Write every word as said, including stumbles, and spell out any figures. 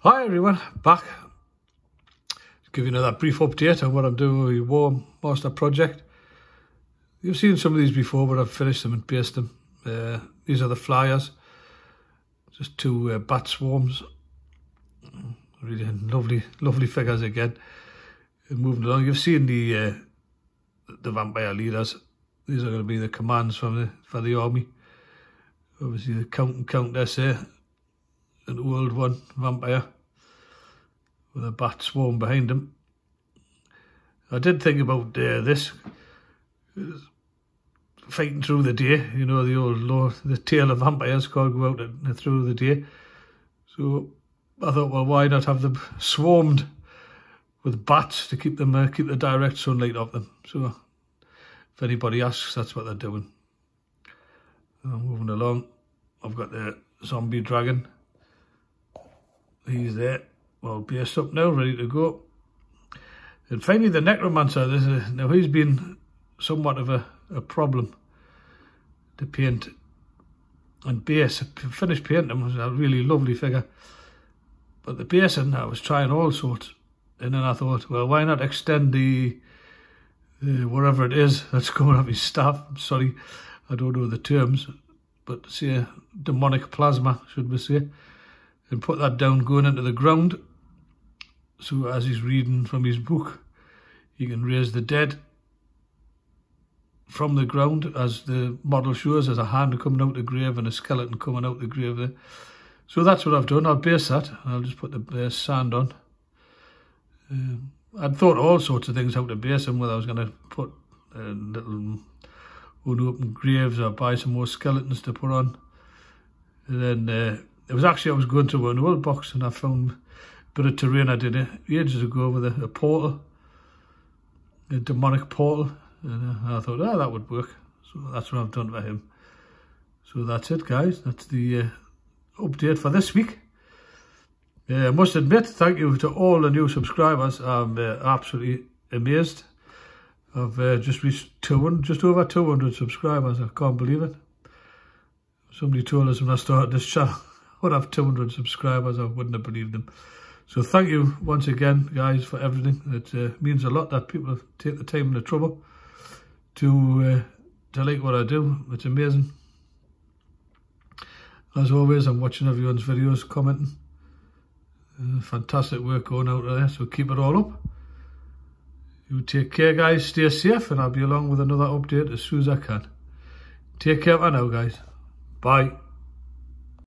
Hi everyone, back. Give you another brief update on what I'm doing with the Warmaster project. You've seen some of these before, but I've finished them and based them. Uh, these are the flyers, just two uh, bat swarms. Really lovely, lovely figures again. And moving along, you've seen the uh, the vampire leaders. These are going to be the commands from the for the army. Obviously, the Count and Countess there, an old one, vampire, with a bat swarm behind him. I did think about uh, this, fighting through the day, you know, the old law, the tale of vampires can't go out and, through the day. So I thought, well, why not have them swarmed with bats to keep them, uh, keep the direct sunlight off them. So if anybody asks, that's what they're doing. I'm moving along. I've got the zombie dragon. He's there, well based up now, ready to go. And finally the necromancer. This is, now he's been somewhat of a, a problem to paint and base. I finished painting him. It was a really lovely figure. But the basing, I was trying all sorts. And then I thought, well, why not extend the, the whatever it is that's coming off his staff. I'm sorry, I don't know the terms. But say demonic plasma, should we say. And put that down going into the ground. So as he's reading from his book, he can raise the dead from the ground, as the model shows. There's a hand coming out the grave and a skeleton coming out the grave there. So that's what I've done. I'll base that. I'll just put the uh, sand on. Um, I'd thought all sorts of things how to base them, whether I was going to put uh, little unopened graves or buy some more skeletons to put on. And then uh, it was actually, I was going through an old box and I found a bit of terrain I did it ages ago with a, a portal, a demonic portal. And uh, I thought, oh, that would work. So that's what I've done for him. So that's it, guys. That's the uh, update for this week. Uh, I must admit, thank you to all the new subscribers. I'm uh, absolutely amazed. I've uh, just reached two hundred, just over two hundred subscribers. I can't believe it. Somebody told us when I started this channel I would have two hundred subscribers. I wouldn't have believed them. So thank you once again, guys, for everything. It uh, means a lot that people take the time and the trouble to uh, to like what I do. It's amazing. As always, I'm watching everyone's videos, commenting. Uh, fantastic work going out there, so keep it all up. You take care, guys, stay safe, and I'll be along with another update as soon as I can. Take care for now, guys. Bye.